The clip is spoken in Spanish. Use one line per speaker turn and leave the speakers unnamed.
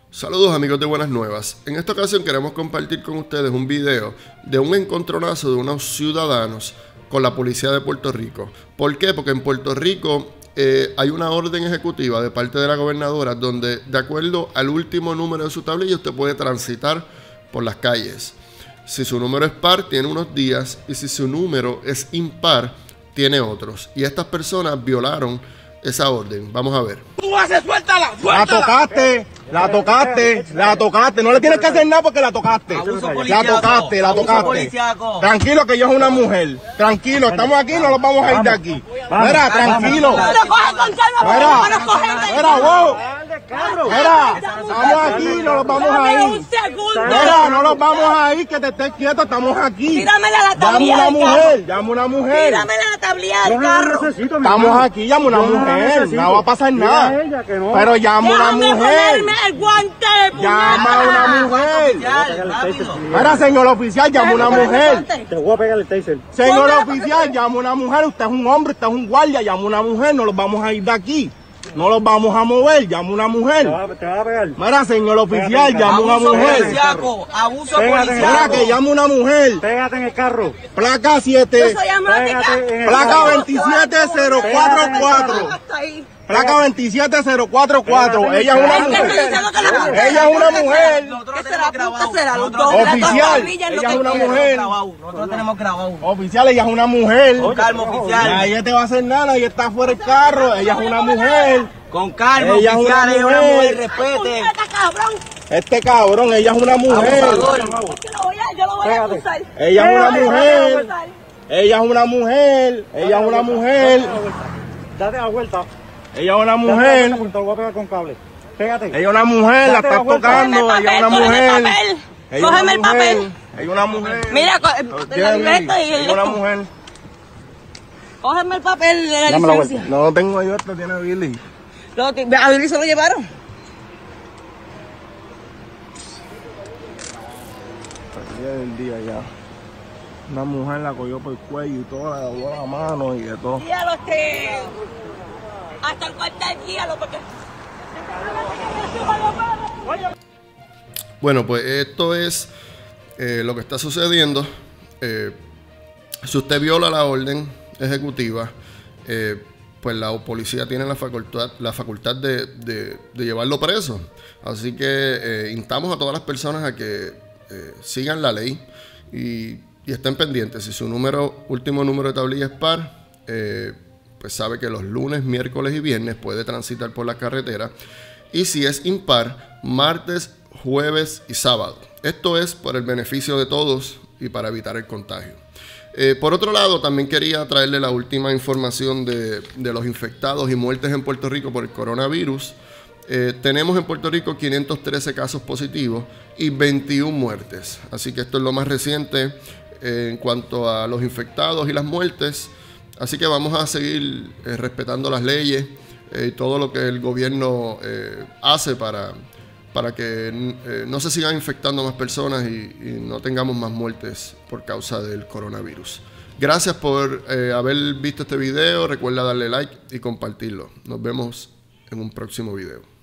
Saludos amigos de Buenas Nuevas. En esta ocasión queremos compartir con ustedes un video de un encontronazo de unos ciudadanos con la policía de Puerto Rico. ¿Por qué? Porque en Puerto Rico hay una orden ejecutiva de parte de la gobernadora donde, de acuerdo al último número de su tablilla, usted puede transitar por las calles. Si su número es par, tiene unos días, y si su número es impar, tiene otros. Y estas personas violaron esa orden. Vamos a ver.
¡Tú haces, suéltala!
La tocaste. No le tienes que hacer nada porque la tocaste. La tocaste. Tranquilo que yo es una mujer. Tranquilo, estamos aquí, no nos vamos a ir de aquí. Mira, tranquilo. Mira, estamos aquí, no nos vamos a ir. Mira, no nos vamos a ir, que te estés quieto, estamos aquí.
Tíramela la tablilla del carro.
Llama una mujer.
Tíramela la tablilla del carro.
Estamos aquí, llama una mujer. No va a pasar nada. Pero llama una mujer.
Ponerme el guante.
Llama a una mujer. Mira, señor oficial, llama a una mujer.
Te voy a pegar el taser.
Señor oficial, llama a una mujer. Usted es un hombre, usted es un guardia. Llama a una mujer. No los vamos a ir de aquí. No los vamos a mover. Llama a una mujer.
Te va a pegar.
Mira, señor oficial, llama a una mujer.
Abuso
Mira,
policiaco.
que llama a una mujer.
Pégate en el carro.
Placa 7.
Yo soy amática.
Placa 27044.
Hasta ahí.
Placa 27044. Ella es una mujer. Ella es una mujer. Oficial, ella es una mujer.
Nosotros tenemos grabado.
Oficial, ella es una mujer.
Con calma, oficial.
Ella te va a hacer nada, ella está fuera del carro. Ella es una mujer.
Con calma,
Ella es una
oficial. Ella es una
mujer.
mujer. Respete.
Este cabrón, ella es una mujer.
Abusador.
Yo lo voy a acusar.
Ella es una mujer. Ella es una mujer. Ella es una mujer.
Date la vuelta.
Ella es una mujer.
Te lo voy a pegar con cable. Pégate.
Ella es una mujer, la estás tocando. Ella es una mujer.
Cógeme el papel.
Ella es una mujer.
Mira, la libreta y
Ella es una mujer.
Cógeme el papel de la
Dame la
licencia.
No tengo yo, esto tiene Billy.
A Billy se lo llevaron.
Día del día ya. Una mujer la cogió por el cuello y todo, le lavó la mano y de todo.
Guíalo, hasta el cuartel, guíalo, porque...
Bueno, pues esto es lo que está sucediendo. Si usted viola la orden ejecutiva, pues la policía tiene la facultad de llevarlo preso. Así que instamos a todas las personas a que sigan la ley y estén pendientes. Si su último número de tablilla es par, pues sabe que los lunes, miércoles y viernes puede transitar por la carretera. Y si es impar, martes, jueves y sábado. Esto es por el beneficio de todos y para evitar el contagio. Por otro lado, también quería traerle la última información de los infectados y muertes en Puerto Rico por el coronavirus. Tenemos en Puerto Rico 513 casos positivos y 21 muertes. Así que esto es lo más reciente en cuanto a los infectados y las muertes. Así que vamos a seguir respetando las leyes y todo lo que el gobierno hace para que no se sigan infectando más personas y no tengamos más muertes por causa del coronavirus. Gracias por haber visto este video. Recuerda darle like y compartirlo. Nos vemos en un próximo video.